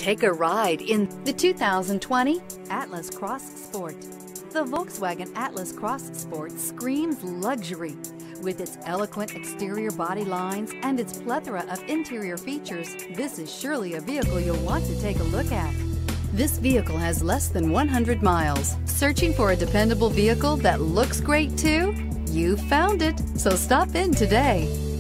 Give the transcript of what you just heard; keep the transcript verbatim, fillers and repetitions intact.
Take a ride in the two thousand twenty Atlas Cross Sport. The Volkswagen Atlas Cross Sport screams luxury. With its eloquent exterior body lines and its plethora of interior features, this is surely a vehicle you'll want to take a look at. This vehicle has less than one hundred miles. Searching for a dependable vehicle that looks great too? You found it, so stop in today.